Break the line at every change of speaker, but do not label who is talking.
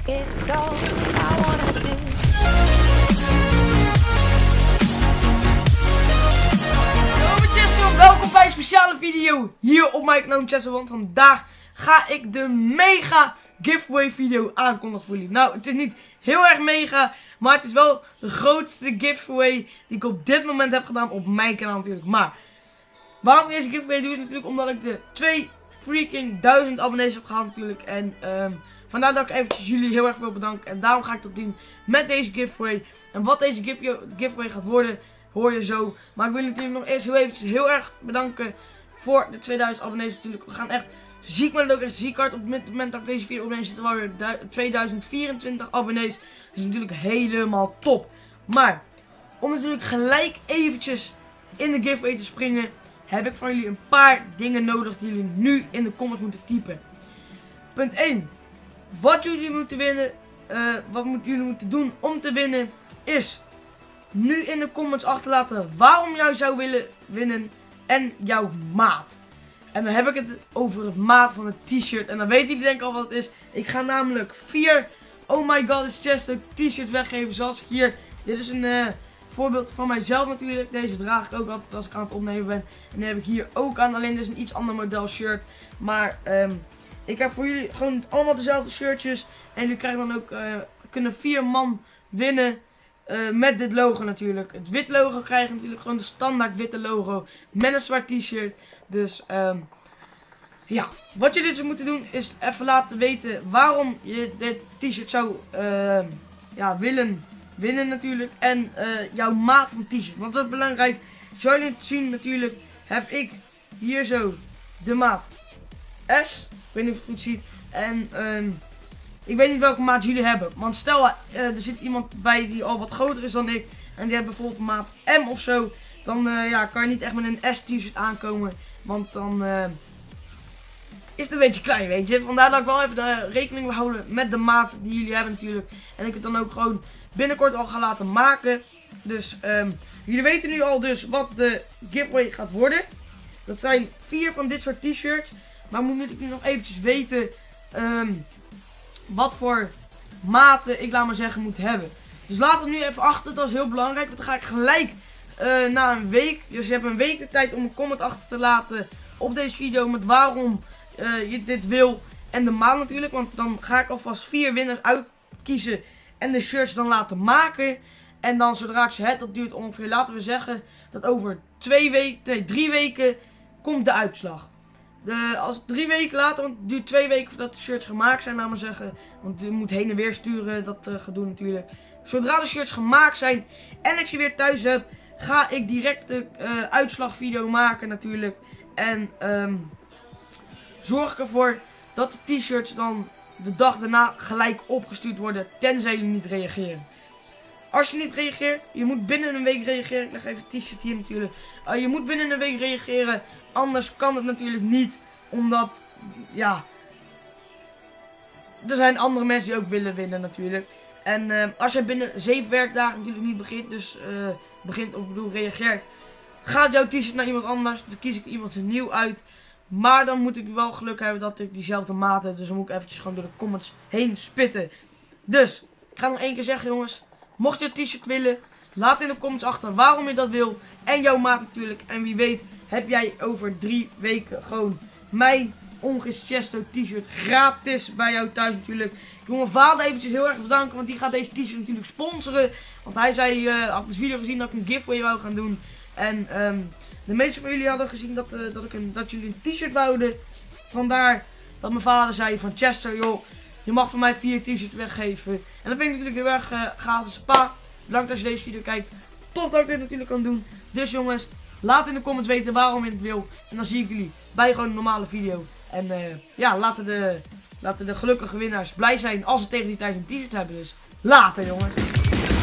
It's all I wanna do.
Hallo Chester, welkom bij een speciale video hier op mijn kanaal Chester. Want vandaag ga ik de mega giveaway video aankondigen voor jullie. Nou, het is niet heel erg mega, maar het is wel de grootste giveaway die ik op dit moment heb gedaan op mijn kanaal natuurlijk. Maar waarom ik deze giveaway doe is natuurlijk omdat ik de 1000 abonnees heb gehaald natuurlijk. En vandaar dat ik eventjes jullie heel erg wil bedanken. En daarom ga ik dat doen met deze giveaway. En wat deze giveaway gaat worden, hoor je zo. Maar ik wil natuurlijk nog eerst heel erg bedanken voor de 2000 abonnees natuurlijk. We gaan echt ziek, maar ook echt ziek hard. Op het moment dat ik deze video opneem zitten we alweer 2024 abonnees. Dat is natuurlijk helemaal top. Maar om natuurlijk gelijk eventjes in de giveaway te springen, heb ik van jullie een paar dingen nodig die jullie nu in de comments moeten typen. Punt 1. Wat jullie moeten winnen, jullie moeten doen om te winnen, is nu in de comments achterlaten waarom jij zou willen winnen en jouw maat. En dan heb ik het over het maat van het t-shirt. En dan weten jullie denk ik al wat het is. Ik ga namelijk 4 Oh My God It's Chester t-shirts weggeven zoals ik hier. Dit is een voorbeeld van mijzelf natuurlijk. Deze draag ik ook altijd als ik aan het opnemen ben. En die heb ik hier ook aan. Alleen dit is een iets ander model shirt. Maar ik heb voor jullie gewoon allemaal dezelfde shirtjes. En jullie krijgen dan ook, kunnen 4 man winnen met dit logo natuurlijk. Het wit logo krijgen natuurlijk gewoon de standaard witte logo. Met een zwart t-shirt. Dus ja, wat jullie dus moeten doen is even laten weten waarom je dit t-shirt zou willen winnen natuurlijk. En jouw maat van t-shirt. Want dat is belangrijk. Zoals jullie zien natuurlijk heb ik hier zo de maat S. Ik weet niet of je het goed ziet. En ik weet niet welke maat jullie hebben. Want stel er zit iemand bij die al wat groter is dan ik. En die heeft bijvoorbeeld maat M of zo. Dan kan je niet echt met een S t-shirt aankomen. Want dan is het een beetje klein, weet je. Vandaar dat ik wel even rekening wil houden met de maat die jullie hebben natuurlijk. En ik het dan ook gewoon binnenkort al ga laten maken. Dus jullie weten nu al dus wat de giveaway gaat worden. Dat zijn 4 van dit soort t-shirts. Maar moet ik nu nog eventjes weten wat voor maten ik, laat maar zeggen, moet hebben. Dus laat het nu even achter, dat is heel belangrijk. Want dan ga ik gelijk na een week, dus je hebt een week de tijd om een comment achter te laten op deze video met waarom je dit wil. En de maand natuurlijk, want dan ga ik alvast 4 winnaars uitkiezen en de shirts dan laten maken. En dan zodra ik ze heb, dat duurt ongeveer, laten we zeggen, dat over 3 weken komt de uitslag. Als 3 weken later, want het duurt 2 weken voordat de shirts gemaakt zijn, laat maar zeggen. Want je moet heen en weer sturen, dat gedoe natuurlijk. Zodra de shirts gemaakt zijn en ik ze weer thuis heb, ga ik direct de uitslagvideo maken natuurlijk. En zorg ik ervoor dat de t-shirts dan de dag daarna gelijk opgestuurd worden, tenzij jullie niet reageren. Als je niet reageert, je moet binnen een week reageren. Ik leg even het t-shirt hier natuurlijk. Je moet binnen een week reageren, anders kan het natuurlijk niet. Omdat, ja, er zijn andere mensen die ook willen winnen natuurlijk. En als je binnen 7 werkdagen natuurlijk niet begint, reageert, gaat jouw t-shirt naar iemand anders. Dan kies ik iemand nieuw uit. Maar dan moet ik wel geluk hebben dat ik diezelfde maat heb. Dus dan moet ik eventjes gewoon door de comments heen spitten. Dus, ik ga nog 1 keer zeggen jongens. Mocht je het t-shirt willen, laat in de comments achter waarom je dat wil. En jouw maat natuurlijk. En wie weet heb jij over 3 weken gewoon mijn Ongis Chester t-shirt gratis bij jou thuis natuurlijk. Ik wil mijn vader eventjes heel erg bedanken, want die gaat deze t-shirt natuurlijk sponsoren. Want hij zei, had de video gezien dat ik een giveaway wou gaan doen. En de meeste van jullie hadden gezien dat jullie een t-shirt wouden. Vandaar dat mijn vader zei van Chester, joh, je mag van mij 4 t-shirts weggeven. En dat vind ik natuurlijk heel erg gaaf. Dus pa, bedankt als je deze video kijkt. Tof dat ik dit natuurlijk kan doen. Dus jongens, laat in de comments weten waarom je het wil. En dan zie ik jullie bij gewoon een normale video. En laten de gelukkige winnaars blij zijn als ze tegen die tijd een t-shirt hebben. Dus later jongens.